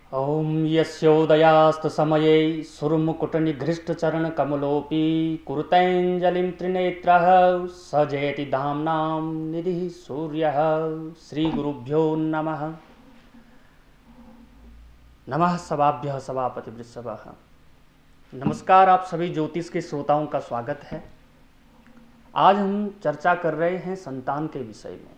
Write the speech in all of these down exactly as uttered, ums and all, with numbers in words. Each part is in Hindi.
ॐ यस्योदयास्तसमये सुरमुकुटनिघृष्टचरणकमलोऽपि कुरुतेऽञ्जलिं त्रिनेत्रः स जयति धाम्नां निधिः सूर्यः। श्रीगुरुभ्यो नमः। नमः सभाभ्यः सभापतिवृषभः। नमस्कार, आप सभी ज्योतिष के श्रोताओं का स्वागत है। आज हम चर्चा कर रहे हैं संतान के विषय में।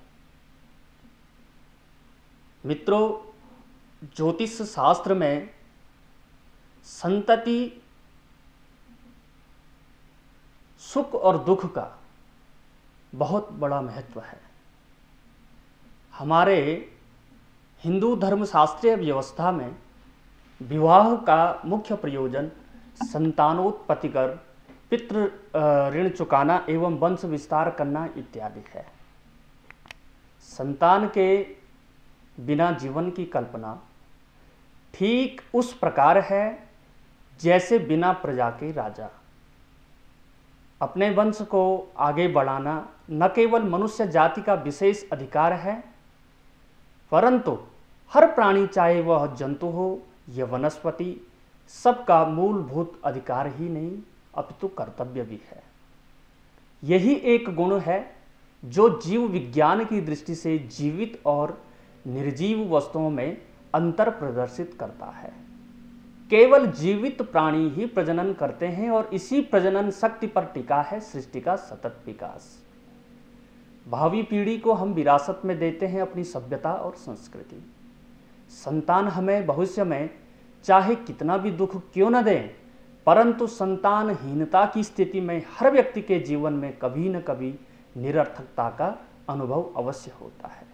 मित्रों, ज्योतिष शास्त्र में संतति सुख और दुख का बहुत बड़ा महत्व है। हमारे हिंदू धर्मशास्त्रीय व्यवस्था में विवाह का मुख्य प्रयोजन संतानोत्पत्ति कर पितृ ऋण चुकाना एवं वंश विस्तार करना इत्यादि है। संतान के बिना जीवन की कल्पना ठीक उस प्रकार है जैसे बिना प्रजा के राजा। अपने वंश को आगे बढ़ाना न केवल मनुष्य जाति का विशेष अधिकार है, परंतु हर प्राणी, चाहे वह जंतु हो या वनस्पति, सबका मूलभूत अधिकार ही नहीं अपितु कर्तव्य भी है। यही एक गुण है जो जीव विज्ञान की दृष्टि से जीवित और निर्जीव वस्तुओं में अंतर प्रदर्शित करता है। केवल जीवित प्राणी ही प्रजनन करते हैं और इसी प्रजनन शक्ति पर टिका है सृष्टि का सतत विकास। भावी पीढ़ी को हम विरासत में देते हैं अपनी सभ्यता और संस्कृति। संतान हमें भविष्य में चाहे कितना भी दुख क्यों न दें, परंतु संतानहीनता की स्थिति में हर व्यक्ति के जीवन में कभी न कभी निरर्थकता का अनुभव अवश्य होता है।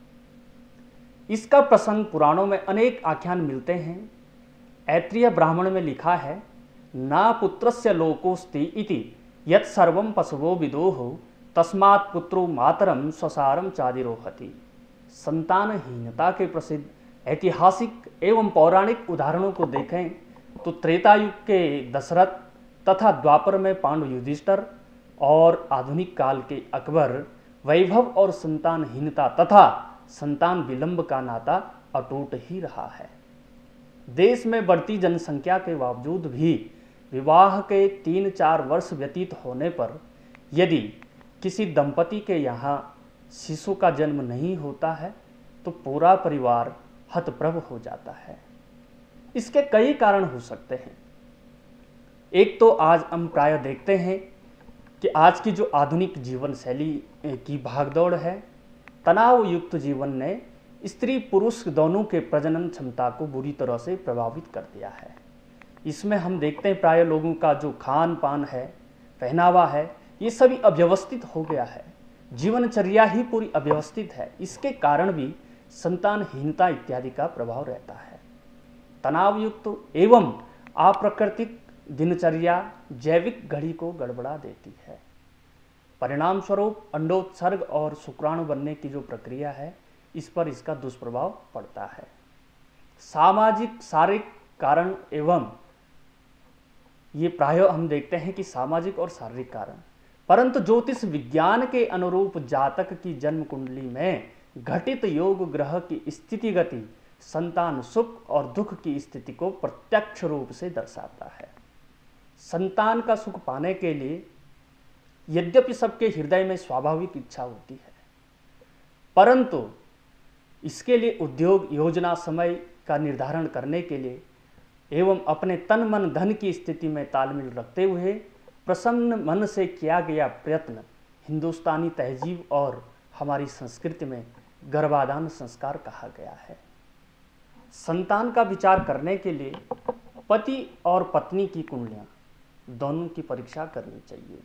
इसका प्रसंग पुराणों में अनेक आख्यान मिलते हैं। ऐत्रेय ब्राह्मण में लिखा है, ना पुत्रस्य लोकोस्ति इति यत् सर्वं पशवो विदोः तस्मात् पुत्रो मातरम स्वसारम चादिरोहति। संतानहीनता के प्रसिद्ध ऐतिहासिक एवं पौराणिक उदाहरणों को देखें तो त्रेता युग के दशरथ तथा द्वापर में पांडु युधिष्ठिर और आधुनिक काल के अकबर वैभव और संतानहीनता तथा संतान विलंब का नाता अटूट ही रहा है। देश में बढ़ती जनसंख्या के बावजूद भी विवाह के तीन चार वर्ष व्यतीत होने पर यदि किसी दंपति के यहाँ शिशु का जन्म नहीं होता है तो पूरा परिवार हतप्रभ हो जाता है। इसके कई कारण हो सकते हैं। एक तो आज हम प्राय देखते हैं कि आज की जो आधुनिक जीवन शैली की भागदौड़ है, तनाव युक्त जीवन ने स्त्री पुरुष दोनों के प्रजनन क्षमता को बुरी तरह से प्रभावित कर दिया है। इसमें हम देखते हैं प्राय लोगों का जो खान पान है, पहनावा है, ये सभी अव्यवस्थित हो गया है। जीवनचर्या ही पूरी अव्यवस्थित है। इसके कारण भी संतानहीनता इत्यादि का प्रभाव रहता है। तनाव युक्त एवं अप्राकृतिक दिनचर्या जैविक घड़ी को गड़बड़ा देती है। परिणाम स्वरूप अंडोत्सर्ग और शुक्राणु बनने की जो प्रक्रिया है, इस पर इसका दुष्प्रभाव पड़ता है। सामाजिक शारीरिक कारण एवं ये प्राय हम देखते हैं कि सामाजिक और शारीरिक कारण, परंतु ज्योतिष विज्ञान के अनुरूप जातक की जन्म कुंडली में घटित योग ग्रह की स्थिति गति संतान सुख और दुख की स्थिति को प्रत्यक्ष रूप से दर्शाता है। संतान का सुख पाने के लिए यद्यपि सबके हृदय में स्वाभाविक इच्छा होती है, परंतु इसके लिए उद्योग योजना समय का निर्धारण करने के लिए एवं अपने तन मन धन की स्थिति में तालमेल रखते हुए प्रसन्न मन से किया गया प्रयत्न हिंदुस्तानी तहजीब और हमारी संस्कृति में गर्भाधान संस्कार कहा गया है। संतान का विचार करने के लिए पति और पत्नी की कुंडलियां दोनों की परीक्षा करनी चाहिए।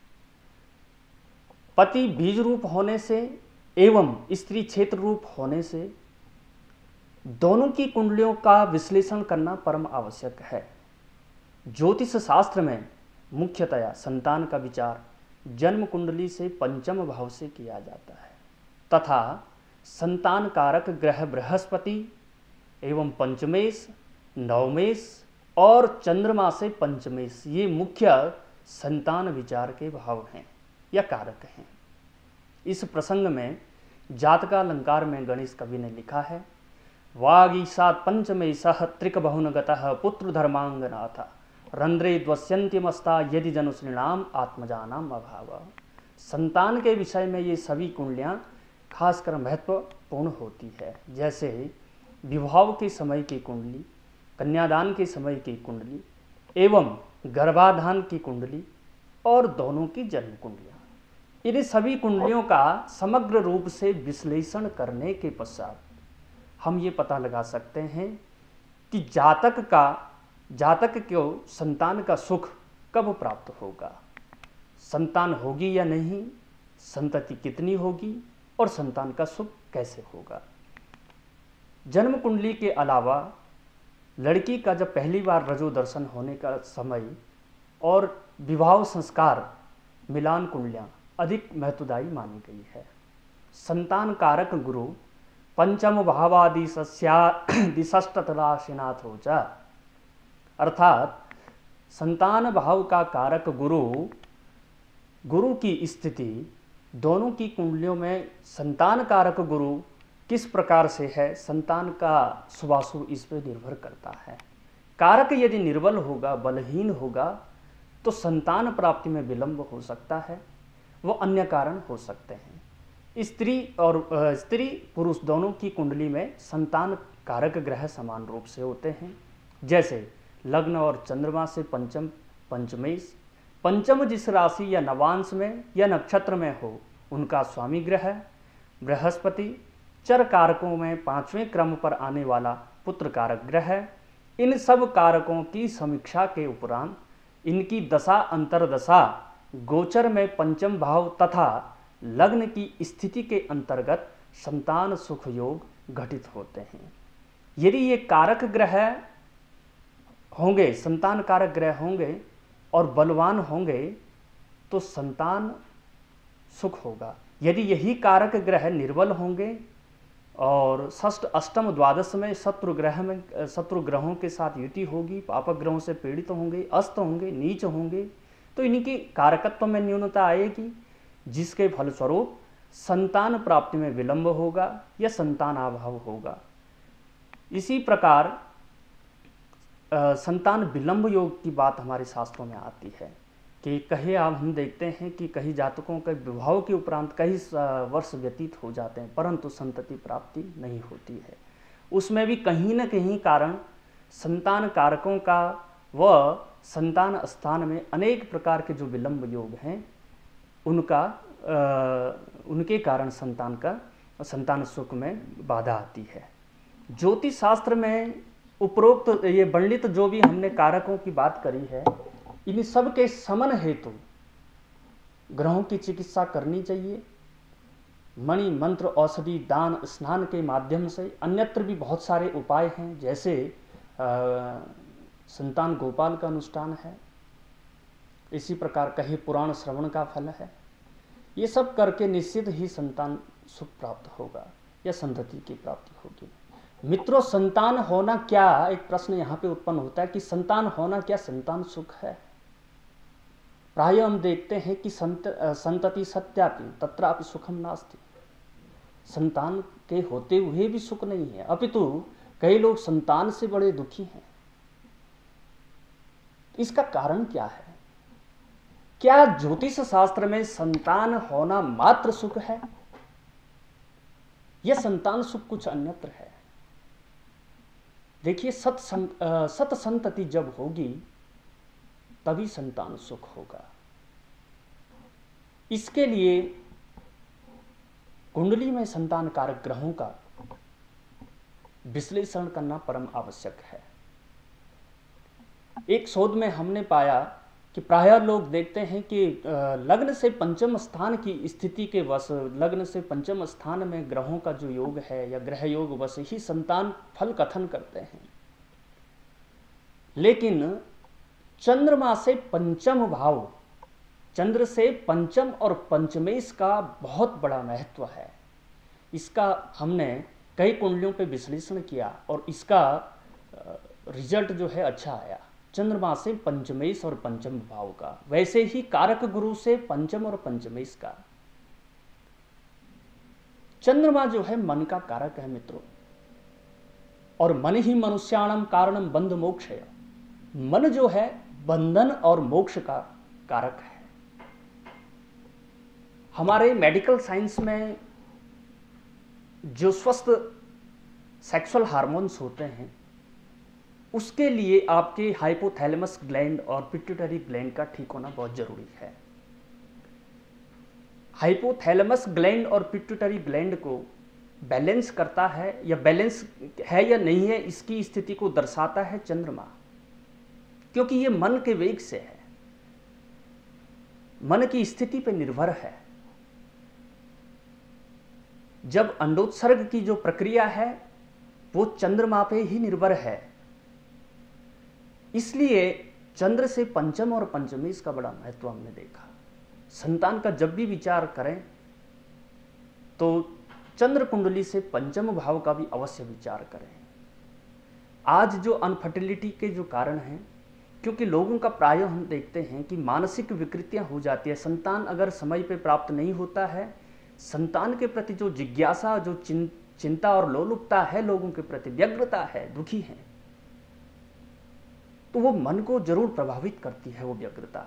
पति बीज रूप होने से एवं स्त्री क्षेत्र रूप होने से दोनों की कुंडलियों का विश्लेषण करना परम आवश्यक है। ज्योतिष शास्त्र में मुख्यतया संतान का विचार जन्म कुंडली से पंचम भाव से किया जाता है तथा संतान कारक ग्रह बृहस्पति एवं पंचमेश, नवमेश और चंद्रमा से पंचमेश, ये मुख्य संतान विचार के भाव हैं या कारक हैं। इस प्रसंग में जातका अलंकार में गणेश कवि ने लिखा है, वागीशात् पंचमे सह त्रिक बहुनगतः पुत्र धर्मांगनाथ रंध्रे द्वस्यंत्यमस्ता यदि जनुश्रीणाम आत्मजानाम अभाव। संतान के विषय में ये सभी कुंडलियाँ खासकर महत्वपूर्ण होती है। जैसे विवाह के समय की कुंडली, कन्यादान के समय की कुंडली एवं गर्भाधान की कुंडली और दोनों की जन्म कुंडलियाँ। इन सभी कुंडलियों का समग्र रूप से विश्लेषण करने के पश्चात हम ये पता लगा सकते हैं कि जातक का जातक को संतान का सुख कब प्राप्त होगा, संतान होगी या नहीं, संतति कितनी होगी और संतान का सुख कैसे होगा। जन्म कुंडली के अलावा लड़की का जब पहली बार रजो दर्शन होने का समय और विवाह संस्कार मिलान कुंडलियाँ अधिक महत्वदायी मानी गई है। संतान कारक गुरु पंचम भावादि दिशष्टतराशिनाथ हो जा, अर्थात संतान भाव का कारक गुरु गुरु की स्थिति दोनों की कुंडलियों में संतान कारक गुरु किस प्रकार से है, संतान का शुभाशुभ इस पर निर्भर करता है। कारक यदि निर्बल होगा, बलहीन होगा तो संतान प्राप्ति में विलंब हो सकता है, वो अन्य कारण हो सकते हैं। स्त्री और स्त्री पुरुष दोनों की कुंडली में संतान कारक ग्रह समान रूप से होते हैं। जैसे लग्न और चंद्रमा से पंचम पंचमेश, पंचम जिस राशि या नवांश में या नक्षत्र में हो उनका स्वामी ग्रह बृहस्पति, चर कारकों में पांचवें क्रम पर आने वाला पुत्र कारक ग्रह। इन सब कारकों की समीक्षा के उपरांत इनकी दशा अंतरदशा गोचर में पंचम भाव तथा लग्न की स्थिति के अंतर्गत संतान सुख योग घटित होते हैं। यदि ये कारक ग्रह होंगे, संतान कारक ग्रह होंगे और बलवान होंगे तो संतान सुख होगा। यदि यही कारक ग्रह निर्बल होंगे और षष्ठ अष्टम द्वादश में शत्रु ग्रह में शत्रु ग्रहों के साथ युति होगी, पापक ग्रहों से पीड़ित होंगे, अस्त होंगे, नीच होंगे, तो इनकी कारकत्व में न्यूनता आएगी, जिसके फलस्वरूप संतान प्राप्ति में विलंब होगा या संतान अभाव होगा। इसी प्रकार आ, संतान विलंब योग की बात हमारे शास्त्रों में आती है कि कहीं आप हम देखते हैं कि कई जातकों के विवाह के उपरांत कई वर्ष व्यतीत हो जाते हैं परंतु संतति प्राप्ति नहीं होती है। उसमें भी कहीं न कहीं कारण संतान कारकों का व संतान स्थान में अनेक प्रकार के जो विलंब योग हैं उनका आ, उनके कारण संतान का संतान सुख में बाधा आती है। ज्योतिष शास्त्र में उपरोक्त ये वर्णित जो भी हमने कारकों की बात करी है, इन सब के समन हेतु ग्रहों की चिकित्सा करनी चाहिए। मणि मंत्र औषधि दान स्नान के माध्यम से अन्यत्र भी बहुत सारे उपाय हैं, जैसे आ, संतान गोपाल का अनुष्ठान है, इसी प्रकार कहे पुराण श्रवण का फल है। ये सब करके निश्चित ही संतान सुख प्राप्त होगा या संतति की प्राप्ति होगी। मित्रों, संतान होना क्या, एक प्रश्न यहाँ पे उत्पन्न होता है कि संतान होना क्या संतान सुख है। प्राय हम देखते हैं कि संत संतति सत्यापि तत्रापि सुखम नास्ति, संतान के होते हुए भी सुख नहीं है, अपितु कई लोग संतान से बड़े दुखी हैं। इसका कारण क्या है? क्या ज्योतिष शास्त्र में संतान होना मात्र सुख है या संतान सुख कुछ अन्यत्र है? देखिए, सत सं, सत संतति जब होगी तभी संतान सुख होगा। इसके लिए कुंडली में संतान कारक ग्रहों का विश्लेषण करना परम आवश्यक है। एक शोध में हमने पाया कि प्रायः लोग देखते हैं कि लग्न से पंचम स्थान की स्थिति के वश, लग्न से पंचम स्थान में ग्रहों का जो योग है या ग्रह योग वश ही संतान फल कथन करते हैं। लेकिन चंद्रमा से पंचम भाव, चंद्र से पंचम और पंचमेश का बहुत बड़ा महत्व है। इसका हमने कई कुंडलियों पे विश्लेषण किया और इसका रिजल्ट जो है अच्छा आया। चंद्रमा से पंचमेश और पंचम भाव का, वैसे ही कारक गुरु से पंचम और पंचमेश का। चंद्रमा जो है मन का कारक है मित्रों। और मन ही मनुष्याणाम कारणम बंध मोक्षय। मन जो है बंधन और मोक्ष का कारक है। हमारे मेडिकल साइंस में जो स्वस्थ सेक्सुअल हार्मोन्स होते हैं उसके लिए आपके हाइपोथैलेमस ग्लैंड और पिट्यूटरी ग्लैंड का ठीक होना बहुत जरूरी है। हाइपोथैलेमस ग्लैंड और पिट्यूटरी ग्लैंड को बैलेंस करता है या बैलेंस है या नहीं है इसकी स्थिति को दर्शाता है चंद्रमा, क्योंकि ये मन के वेग से है, मन की स्थिति पर निर्भर है। जब अंडोत्सर्ग की जो प्रक्रिया है वो चंद्रमा पे ही निर्भर है, इसलिए चंद्र से पंचम और पंचमी इसका बड़ा महत्व हमने देखा। संतान का जब भी विचार करें तो चंद्र कुंडली से पंचम भाव का भी अवश्य विचार करें। आज जो अनफर्टिलिटी के जो कारण हैं, क्योंकि लोगों का प्राय हम देखते हैं कि मानसिक विकृतियां हो जाती है। संतान अगर समय पे प्राप्त नहीं होता है, संतान के प्रति जो जिज्ञासा, जो चिं, चिंता और लोलुपता है, लोगों के प्रति व्यग्रता है, दुखी है, तो वो मन को जरूर प्रभावित करती है वो व्यग्रता।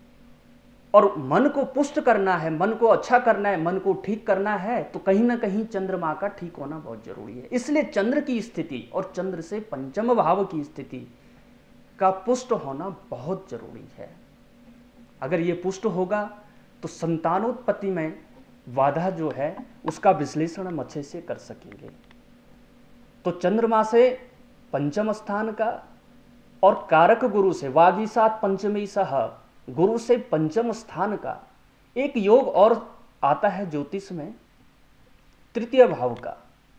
और मन को पुष्ट करना है, मन को अच्छा करना है, मन को ठीक करना है, तो कहीं ना कहीं चंद्रमा का ठीक होना बहुत जरूरी है। इसलिए चंद्र की स्थिति और चंद्र से पंचम भाव की स्थिति का पुष्ट होना बहुत जरूरी है। अगर ये पुष्ट होगा तो संतानोत्पत्ति में बाधा जो है उसका विश्लेषण हम अच्छे से कर सकेंगे। तो चंद्रमा से पंचम स्थान का और कारक गुरु से वागीसात पंचमी सह गुरु से पंचम स्थान का एक योग और आता है ज्योतिष में, तृतीय भाव का।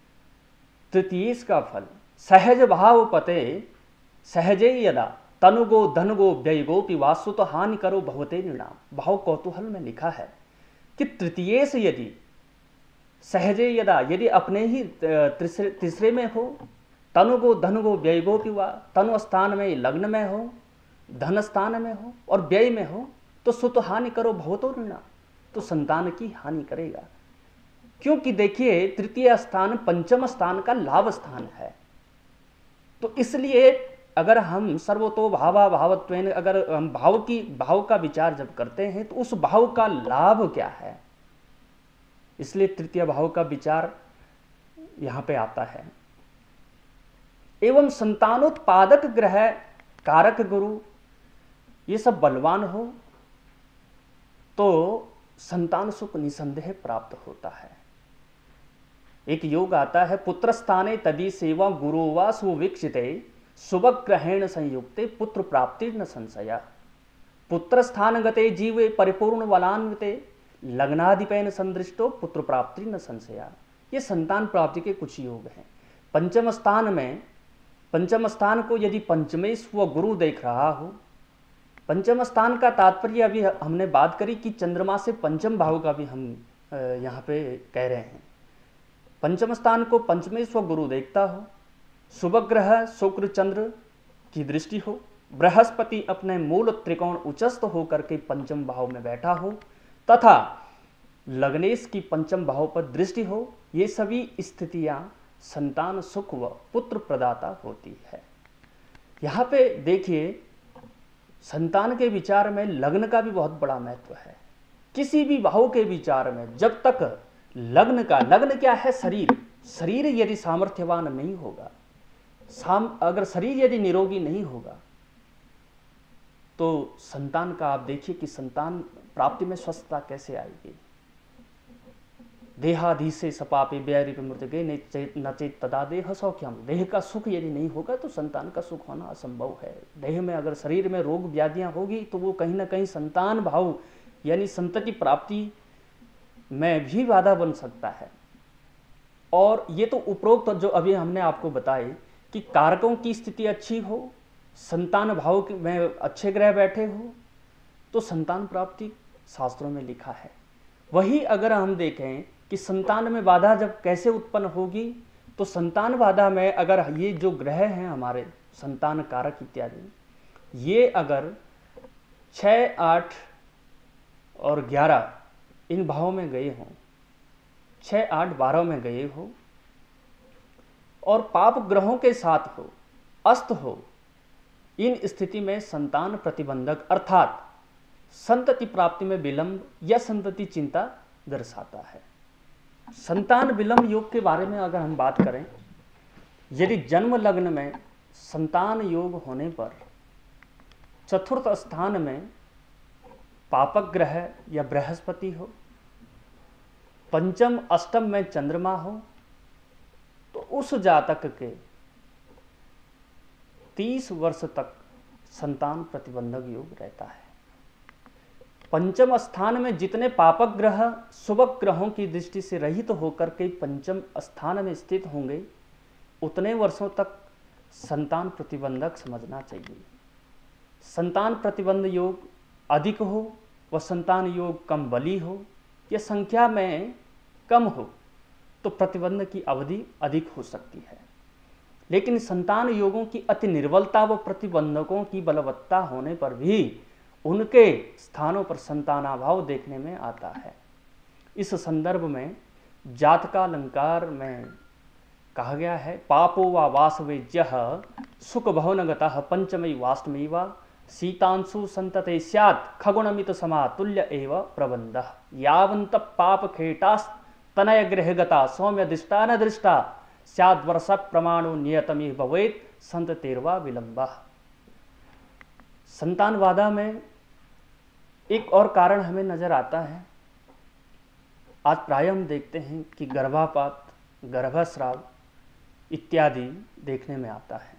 तृतीय का फल सहज भाव पते सहजे यदा तनुगो धनगो व्ययगो पिवासु तो हानि करो भवते निर्णाम। भाव कौतूहल में लिखा है कि तृतीय से यदि सहजे यदा, यदि अपने ही तीसरे तीसरे में हो, तनुगो धनगो व्ययगो पिवा, तनु स्थान में लग्न में हो, धन स्थान में हो और व्यय में हो, तो सुत हानि करो भवतो निर्णाम, तो संतान की हानि करेगा। क्योंकि देखिए तृतीय स्थान पंचम स्थान का लाभ स्थान है। तो इसलिए अगर हम सर्वतो भावा भावत्वेन, अगर हम भाव की भाव का विचार जब करते हैं तो उस भाव का लाभ क्या है, इसलिए तृतीय भाव का विचार यहां पे आता है। एवं संतानोत्पादक ग्रह कारक गुरु ये सब बलवान हो तो संतान सुख निसंदेह प्राप्त होता है। एक योग आता है पुत्र स्थाने तदी सेवा गुरु वा सुवीक्षिते शुभग्रहेण संयुक्ते पुत्र प्राप्ति न संशया। पुत्र स्थान गते जीवे परिपूर्ण बलान्विते लग्नाधिपेन संदृष्टो पुत्र प्राप्ति न संशया। ये संतान प्राप्ति के कुछ योग हैं। पंचम स्थान में, पंचम स्थान को यदि पंचमेश व गुरु देख रहा हो, पंचम स्थान का तात्पर्य अभी हमने बात करी कि चंद्रमा से पंचम भाव का भी हम यहाँ पे कह रहे हैं। पंचम स्थान को पंचमेश व गुरु देखता हो, शुभ ग्रह शुक्र चंद्र की दृष्टि हो, बृहस्पति अपने मूल त्रिकोण उच्चस्थ होकर के पंचम भाव में बैठा हो तथा लग्नेश की पंचम भाव पर दृष्टि हो, ये सभी स्थितियां संतान सुख व पुत्र प्रदाता होती है। यहाँ पे देखिए संतान के विचार में लग्न का भी बहुत बड़ा महत्व है। किसी भी भाव के विचार में जब तक लग्न का, लग्न क्या है, शरीर, शरीर यदि सामर्थ्यवान नहीं होगा, साम अगर शरीर यदि निरोगी नहीं होगा तो संतान का आप देखिए कि संतान प्राप्ति में स्वस्थता कैसे आएगी। देहाधीशे सपापे व्यय मृतगे न चेत तदा देह सौख्यम। देह का सुख यदि नहीं होगा तो संतान का सुख होना असंभव है। देह में अगर शरीर में रोग व्याधियां होगी तो वो कहीं ना कहीं संतान भाव यानी संतति प्राप्ति में भी बाधा बन सकता है। और ये तो उपरोक्त जो अभी हमने आपको बताए कि कारकों की स्थिति अच्छी हो, संतान भाव में अच्छे ग्रह बैठे हो तो संतान प्राप्ति शास्त्रों में लिखा है। वही अगर हम देखें कि संतान में बाधा जब कैसे उत्पन्न होगी, तो संतान बाधा में अगर ये जो ग्रह हैं हमारे संतान कारक इत्यादि, ये अगर छः आठ और ग्यारह इन भावों में गए हों, छः आठ बारह में गए हो और पाप ग्रहों के साथ हो, अस्त हो, इन स्थिति में संतान प्रतिबंधक अर्थात संतति प्राप्ति में विलंब या संतति चिंता दर्शाता है। संतान विलंब योग के बारे में अगर हम बात करें, यदि जन्म लग्न में संतान योग होने पर चतुर्थ स्थान में पापक ग्रह या बृहस्पति हो, पंचम अष्टम में चंद्रमा हो, तो उस जातक के तीस वर्ष तक संतान प्रतिबंधक योग रहता है। पंचम स्थान में जितने पापक ग्रह शुभ ग्रहों की दृष्टि से रहित तो होकर के पंचम स्थान में स्थित होंगे, उतने वर्षों तक संतान प्रतिबंधक समझना चाहिए। संतान प्रतिबंध योग अधिक हो व संतान योग कम बली हो या संख्या में कम हो तो प्रतिबंध की अवधि अधिक हो सकती है। लेकिन संतान योगों की अति निर्बलता व प्रतिबंधकों की बलवत्ता होने पर भी उनके स्थानों पर संतानाभाव देखने में आता है। इस संदर्भ में जातकालंकार में कहा गया है, पापो वा वासवेज्यः सुख भवनगतः पंचमी वाष्टमी वा शीतांशु संतते स्यात् खगुणमित समातुल्य एव प्रबंधः यावंत पाप खेटास् तनय गृहगता सौम्य दृष्टा न दृष्टा स्याद् वर्ष प्रमाणो नियतमी भवेत् संततेर्वा विलंबः। संतान बाधा में एक और कारण हमें नजर आता है। आज प्राय हम देखते हैं कि गर्भापात, गर्भस्राव इत्यादि देखने में आता है,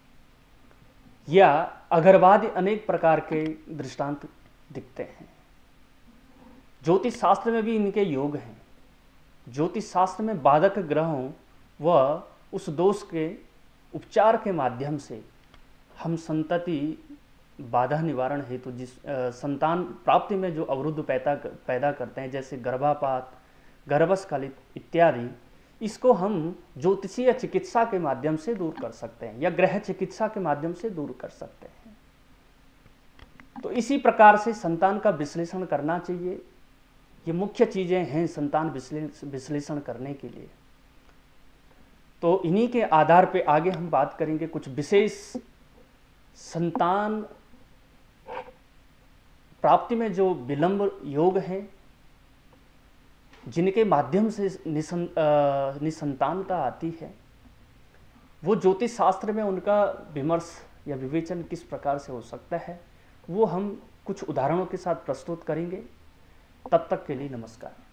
या अगरवादी अनेक प्रकार के दृष्टांत दिखते हैं। ज्योतिष शास्त्र में भी इनके योग हैं। ज्योतिष शास्त्र में बाधक ग्रहों व उस दोष के उपचार के माध्यम से हम संतति बाधा निवारण हेतु जिस आ, संतान प्राप्ति में जो अवरुद्ध पैदा पैदा करते हैं, जैसे गर्भापात, गर्भस्खलित इत्यादि, इसको हम ज्योतिषीय चिकित्सा के माध्यम से दूर कर सकते हैं या ग्रह चिकित्सा के माध्यम से दूर कर सकते हैं। तो इसी प्रकार से संतान का विश्लेषण करना चाहिए। ये मुख्य चीजें हैं संतान विश्लेषण करने के लिए। तो इन्हीं के आधार पे आगे हम बात करेंगे कुछ विशेष संतान प्राप्ति में जो विलंब योग हैं, जिनके माध्यम से निसं, निसंतानता आती है, वो ज्योतिष शास्त्र में उनका विमर्श या विवेचन किस प्रकार से हो सकता है, वो हम कुछ उदाहरणों के साथ प्रस्तुत करेंगे। तब तक के लिए नमस्कार।